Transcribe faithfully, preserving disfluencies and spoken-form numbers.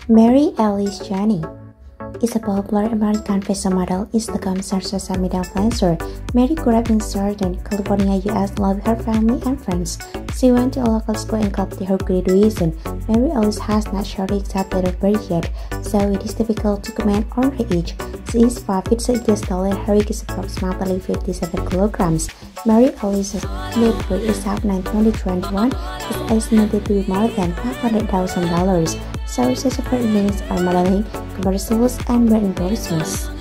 Mary Alice Janney is a popular American fashion model, Instagram star, social media influencer. Mary grew up in Southern California, U S, loved her family and friends. She went to a local school and completed her graduation. Mary Alice has not shared the exact date of birth yet, so it is difficult to comment on her age. She is five feet six inches tall and her weight is approximately fifty-seven kilograms. Mary Alice's net worth is up nine twenty twenty-one is estimated to be more than five hundred thousand dollars. Sources of her earnings are modeling, commercials, and brand endorsements.